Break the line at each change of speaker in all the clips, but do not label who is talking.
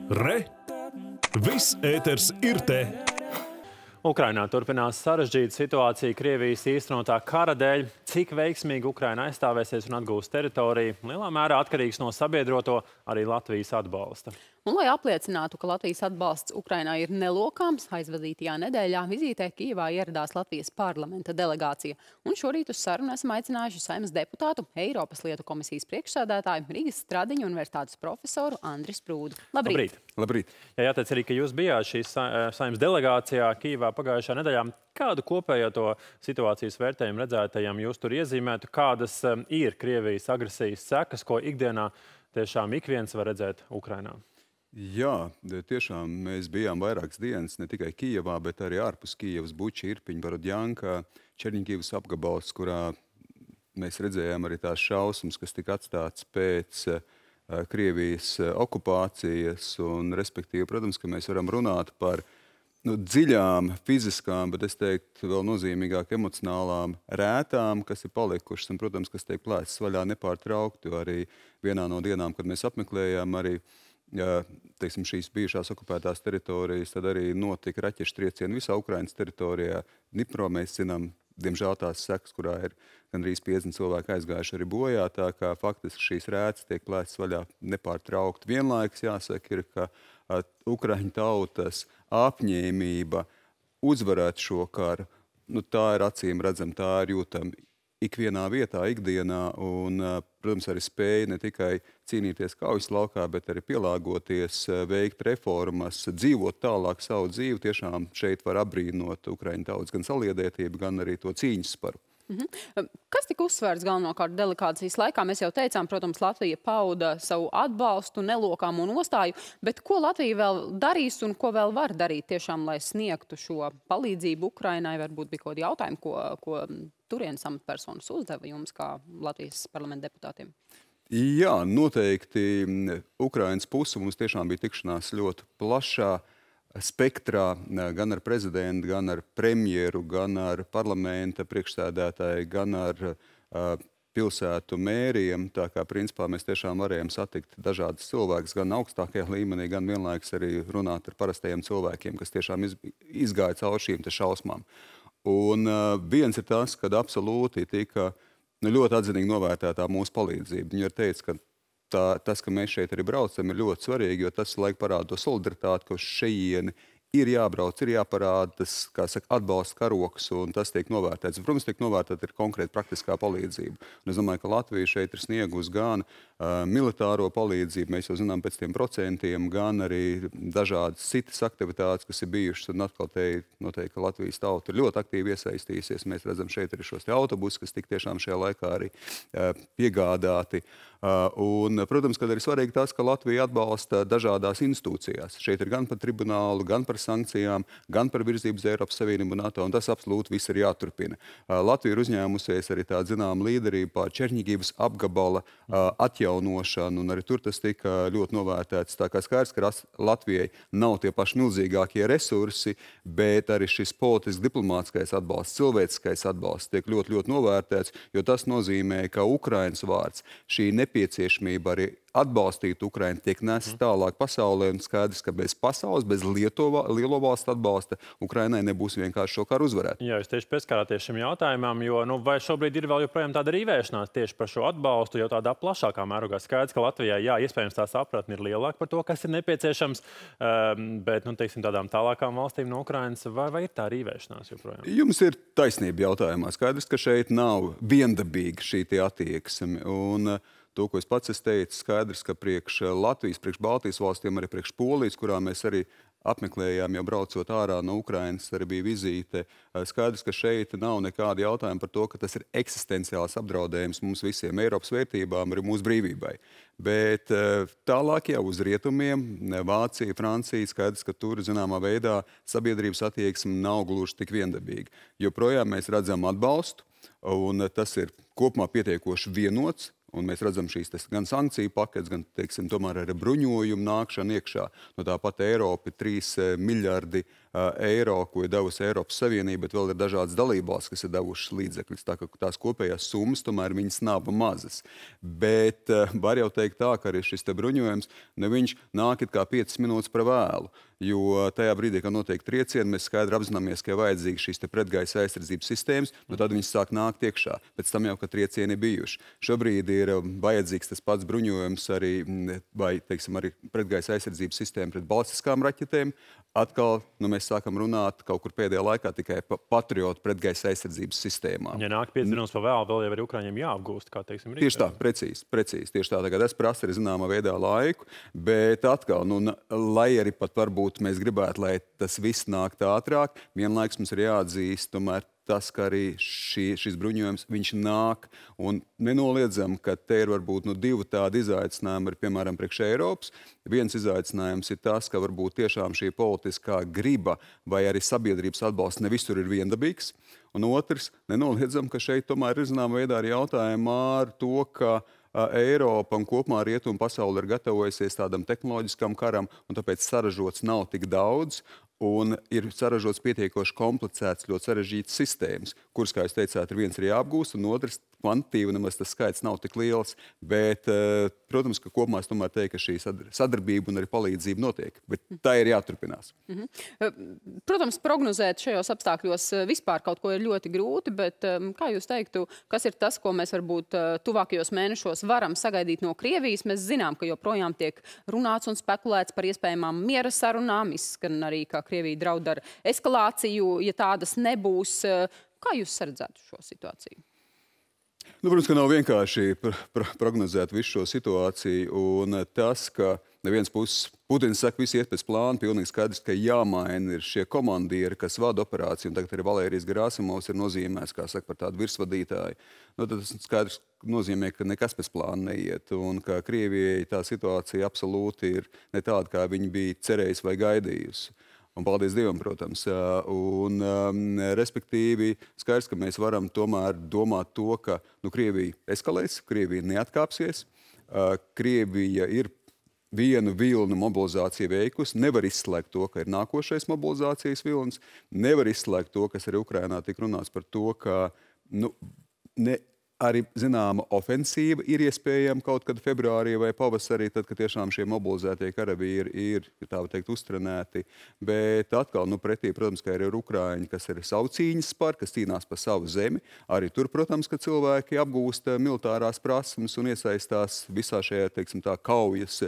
Re! Viss ēters ir te!
Ukrainā turpinās sarežģīta situācija Krievijas īstenotā kara dēļ. Cik veiksmīgi Ukraina aizstāvēsies un atgūs teritoriju, lielā mērā atkarīgs no sabiedroto arī Latvijas atbalsta.
Un, lai apliecinātu, ka Latvijas atbalsts Ukrainā ir nelokāms, aizvadītajā nedēļā vizītē Kijevā ieradās Latvijas parlamenta delegācija. Un šorīt uz sarunu esam aicinājuši Saeimas deputātu, Eiropas lietu komisijas priekšsēdētāju, Rīgas Stradiņu universitātes profesoru Andri Sprūdu. Labrīt!
Labrīt!
Jā, jāteic arī, ka jūs bijāt šīs Saeimas delegācijā Kijevā pagājušā nedēļā. Kādu kopējo to situācijas vērtējumu redzētajam jūs tur iezīmētu? Kādas ir Krievijas agresijas sekas, ko ikdienā tiešām ik viens var redzēt Ukrainā?
Jā, tiešām mēs bijām vairākas dienas ne tikai Kijevā, bet arī ārpus Kijevas, Buča, Irpiņa, Borodjanka, Černiņkivas apgabals, kurā mēs redzējām arī tās šausmas, kas tika atstāts pēc Krievijas okupācijas. Un, respektīvi, protams, ka mēs varam runāt par dziļām, fiziskām, bet es teiktu vēl nozīmīgāk emocionālām rētām, kas ir palikušas un, protams, kas tiek plēstas vaļā nepārtraukti. Arī vienā no dienām, kad mēs apmeklējām arī teiksim, šīs bijušās okupētās teritorijas, tad arī notika raķešu triecieni visā Ukrainas teritorijā. Dnipro mēs zinām, diemžēl tās sekas, kurā ir gandrīz 50 cilvēki aizgājuši arī bojā, tā kā faktiski šīs rētas tiek plēstas vaļā nepārtraukti. Vienlaikus jāsaka ir, ka Ukraiņu tautas apņēmība uzvarēt šo karu, tā ir acīm redzama, tā ir jūtama ikvienā vietā, ikdienā, un, protams, arī spēja ne tikai cīnīties kaujas laukā, bet arī pielāgoties, veikt reformas, dzīvot tālāk savu dzīvi. Tiešām šeit var apbrīnot Ukraiņu tautas gan saliedētību, gan arī to cīņas sparu.
Kas tika uzsvērts galvenokārt delegācijas laikā? Mēs jau teicām, protams, Latvija pauda savu atbalstu, nelokāmu nostāju, bet ko Latvija vēl darīs un ko vēl var darīt tiešām, lai sniegtu šo palīdzību Ukrainai? Varbūt bija kaut kādi jautājumi, ko turienes amatpersonas uzdeva jums kā Latvijas parlamenta deputātiem?
Jā, noteikti Ukrainas puse mums tiešām bija tikšanās ļoti plašā spektrā, gan ar prezidentu, gan ar premjeru, gan ar parlamenta priekšsēdētāju, gan ar pilsētu mēriem. Tā kā principā mēs tiešām varējām satikt dažādas cilvēkus, gan augstākajā līmenī, gan vienlaikus arī runāt ar parastajiem cilvēkiem, kas tiešām izgāja cauri šīm šausmām. Un viens ir tas, kad absolūti tika ļoti atzinīgi novērtētā mūsu palīdzība. Viņi ir teicis, ka tas, ka mēs šeit arī braucam, ir ļoti svarīgi, jo tas laik parāda to solidaritāti, ka uz šejieni ir jābrauc, ir jāparāda tas, kā saka, atbalsta karoks, un tas tiek novērtēts. Protams, tiek novērtēta ir konkrēta praktiskā palīdzība. Un es domāju, ka Latvija šeit ir sniegusi gan militāro palīdzību, mēs jau zinām pēc tiem procentiem, gan arī dažādas citas aktivitātes, kas ir bijušas. Un atkal noteikti, ka Latvijas tauta ir ļoti aktīvi iesaistījusies. Mēs redzam šeit arī šos autobusus, kas tik tiešām šajā laikā arī piegādāti. Un, protams, ka arī svarīgi tas, ka Latvija atbalsta dažādās institūcijās. Šeit ir gan par tribunālu, gan par sankcijām, gan par virzību uz Eiropas Savienību un NATO, un tas absolūti viss ir jāturpina. Latvija ir uzņēmusies arī tādu zinām līderību pār Černiņkivas apgabala atjaunošanu, un arī tur tas tika ļoti novērtēts. Tā kā skaidrs, ka Latvijai nav tie paši milzīgākie resursi, bet arī šis politisks diplomātiskais atbalsts, cilvēciskais atbalsts tiek ļoti, ļoti novērtēts, jo tas nozīmē, ka Ukrainas vārds, šī nepieciešamība arī atbalstīt Ukrainu tiek nests tālāk pasaulē, un skaidrs, ka bez pasaules, bez lielo valstu atbalsta Ukrainai nebūs vienkārši šo karu uzvarēt.
Jā, jūs tieši pieskārāties šim jautājumam, jo vai šobrīd ir vēl joprojām tāda rīvēšanās tieši par šo atbalstu, jau tādā plašākā mērogā? Skaidrs, ka Latvijai, jā, iespējams tā sapratne ir lielāka par to, kas ir nepieciešams, bet, teiksim, tādām tālākām valstīm no Ukrainas, vai ir tā rīvēšanās joprojām?
Jums ir taisnība jautājumā. Skaidrs, ka šeit nav viendabīga šī attieksme, un to, ko es pats teicu, skaidrs, ka priekš Latvijas, priekš Baltijas valstīm, arī priekš Polijas, kurā mēs arī apmeklējām, jau braucot ārā no Ukrainas, arī bija vizīte. Skaidrs, ka šeit nav nekāda jautājuma par to, ka tas ir eksistenciāls apdraudējums mums visiem, Eiropas vērtībām, arī mūsu brīvībai. Bet tālāk jau uz rietumiem, Vācija, Francija, skaidrs, ka tur, zināmā veidā, sabiedrības attieksme nav gluži tik viendabīga. Joprojām mēs redzam atbalstu, un tas ir kopumā pietiekoši vienots. Un mēs redzam šīs gan sankciju paketes, gan, teiksim, tomēr ar bruņojumu nākšanu iekšā. No tāpat Eiropa 3 miljardi eiro, ko ir devusi Eiropas Savienība, bet vēl ir dažādas dalībvalstis, kas ir devušas līdzekļus. Tā kā tās kopējās summas tomēr viņas nav mazas. Bet var jau teikt tā, ka arī šis te bruņojums, viņš nāk it kā 5 minūtes par vēlu. Jo tajā brīdī, kad notiek triecieni, mēs skaidri apzināmies, ka ir vajadzīgas šīs tepreatgaisa aizsardzības sistēmas, tad viņas sāk nākt iekšā. Pēc tam jau, kad triecieni ir bijuši. Šobrīd ir vajadzīgs tas pats bruņojums arī, vai, teiksim, arī pretgaisa aizsardzības sistēma pret balistiskām raķetēm. Atkal mēs sākam runāt kaut kur pēdējā laikā tikai par Patriotu pretgaisa aizsardzības sistēmām.
Ja nāk 5 minūtes par vēlu, vēl jau arī Ukraiņiem jāapgūst, kā teiksim, rīt.
Tieši tā, precīzi. Tieši tā, tagad es prasu arī zināmā veidā laiku, bet atkal, lai arī pat varbūt mēs gribētu, lai tas viss nāk ātrāk, vienlaikus mums ir jāatzīst tomēr tas, ka arī šis bruņojums, viņš nāk un nenoliedzam, ka te ir varbūt divi tādi izaicinājumi, piemēram, priekš Eiropas. Viens izaicinājums ir tas, ka varbūt tiešām šī politiskā griba vai arī sabiedrības atbalsts ne visur ir viendabīgs. Un otrs, nenoliedzam, ka šeit tomēr ir zināmā veidā arī jautājumā ar to, ka Eiropa un kopumā rietumu pasauli ir gatavojusies tādam tehnoloģiskam karam, un tāpēc saražots nav tik daudz. Un ir saražots pietiekoši komplicēts, ļoti sarežģīts sistēmas, kuras, kā jūs teicāt, viens ir jāapgūst, un otrs kvantitīvi nemaz tas skaits nav tik liels. Bet, protams, ka kopumā es tomēr teiktu, ka šī sadarbība un arī palīdzība notiek. Bet tā ir jāturpinās.
Protams, prognozēt šajos apstākļos vispār kaut ko ir ļoti grūti, bet kā jūs teiktu, kas ir tas, ko mēs varbūt tuvākajos mēnešos varam sagaidīt no Krievijas? Mēs zinām, ka joprojām tiek runāts un spekulēts par iespējamām miera sarunām, izskan arī, ka Krievija draud ar eskalāciju, ja tādas nebūs. Kā jūs saredzētu šo situāciju?
Protams, ka nav vienkārši prognozēt visu šo situāciju. Un tas, ka neviens puses Putins saka, visi iet pēc plāna, pilnīgi skaidrs, ka jāmaina ir šie komandieri, kas vada operāciju. Un tagad arī Valērijas Gerasimovs ir nozīmēts, kā saka, par tādu virsvadītāju. Tad tas skaidrs nozīmē, ka nekas pēc plāna neiet. Un ka Krievijai tā situācija absolūti ir ne tāda, kā viņi bija cerējusi vai gaidījusi. Un paldies Dievam, protams. Respektīvi, skaidrs, ka mēs varam tomēr domāt to, ka Krievija eskalēs, Krievija neatkāpsies, Krievija ir vienu vilnu mobilizāciju veikusi, nevar izslēgt to, ka ir nākošais mobilizācijas vilnis, nevar izslēgt to, kas arī Ukrainā tika runāts par to, ka arī zināma ofensīva ir iespējama kaut kad februārī vai pavasarī, tad, kad tiešām šie mobilizētie karavīri ir tā teikt, uztrenēti. Bet atkal, pretī, protams, ka ir Ukraiņi, kas ir savu cīņas spar, kas cīnās par savu zemi. Arī tur, protams, ka cilvēki apgūst militārās prasmes un iesaistās visā šajā, teiksim, tā kaujas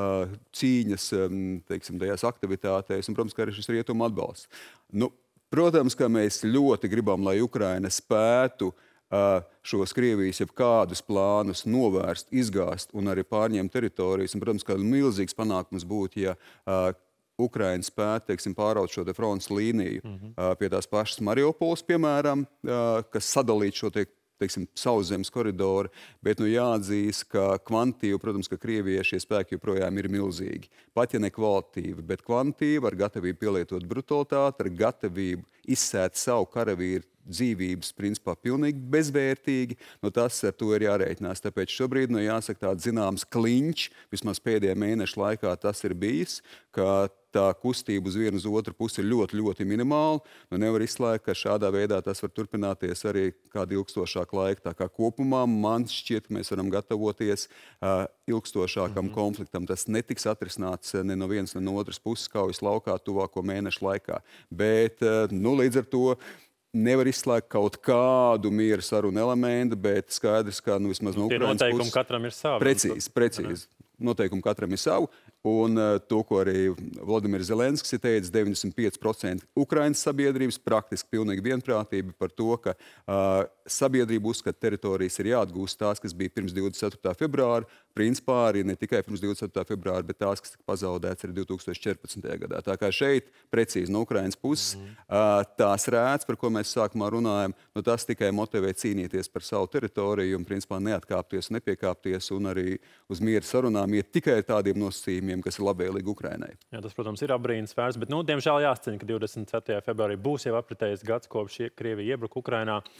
cīņas, teiksim, tajās aktivitātēs. Un, protams, ka arī šis rietumu atbalsts. Protams, ka mēs ļoti gribam, lai Ukraina spētu šos Krievijas jebkādus plānus novērst, izgāzt un arī pārņemt teritorijas. Un, protams, ka milzīgs panākums būtu, ja Ukraina spētu, teiksim, pāraut šo frontes līniju pie tās pašas Mariupoles, piemēram, kas sadalīt šo teiksim, sauszemes koridoru, bet jāatzīst, ka kvantitīvi, protams, ka Krievijai šie spēki joprojām ir milzīgi. Pat ja ne kvalitatīvi, bet kvantitīvi, ar gatavību pielietot brutalitāti, ar gatavību izsēt savu karavīru dzīvības, principā, pilnīgi bezvērtīgi. Tas ar to ir jārēķinās. Tāpēc šobrīd, jāsaka, tāds zināms kliņš, vismaz pēdējā mēneša laikā tas ir bijis, ka tā kustība uz vienu uz otru pusi ir ļoti, ļoti minimāla. Nevar izslēgt, ka šādā veidā tas var turpināties arī kādu ilgstošāku laiku. Tā kā kopumā man šķiet, ka mēs varam gatavoties ilgstošākam konfliktam. Tas netiks atrisināts ne no vienas, ne no otras puses kaujas laukā tuvāko mēnešu laikā. Bet, līdz ar to nevar izslēgt kaut kādu miera sarunu elementu, bet skaidrs, ka vismaz no Ukrainas puses...
Tie noteikumi katram ir savi.
Precīzi. Noteikumi katram ir savu. Un to, ko arī Vladimirs Zelenskis ir teicis, 95% Ukrainas sabiedrības praktiski pilnīgi vienprātība par to, ka sabiedrība uzskata teritorijas ir jāatgūst tās, kas bija pirms 24. februāra. Principā arī ne tikai pirms 24. februāra, bet tās, kas tika pazaudēts arī 2014. gadā. Tā kā šeit precīzi no Ukrainas puses tās rēts, par ko mēs sākumā runājam, tas tikai motivē cīnīties par savu teritoriju un principā neatkāpties, nepiekāpties un arī uz miera sarunām iet tikai tādiem nosacījumiem, kas ir labvēlīgi Ukrainai.
Jā, tas, protams, ir apbrīnas vērts, bet, diemžēl jāsciņ, ka 24. februārī būs jau apritējis gads, kopš Krievija iebruka Ukrainā.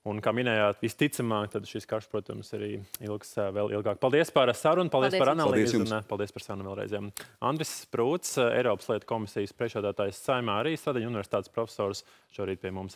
Un, kā minējāt, visticamāk, tad šis karš, protams, arī ilgs vēl ilgāk. Paldies par sarunu, paldies par analīzi un paldies par sarunu vēlreiz. Andris Sprūts, Eiropas lietu komisijas priekšsēdētājs Saeimā, arī Stradiņu universitātes profesors, šorīt pie mums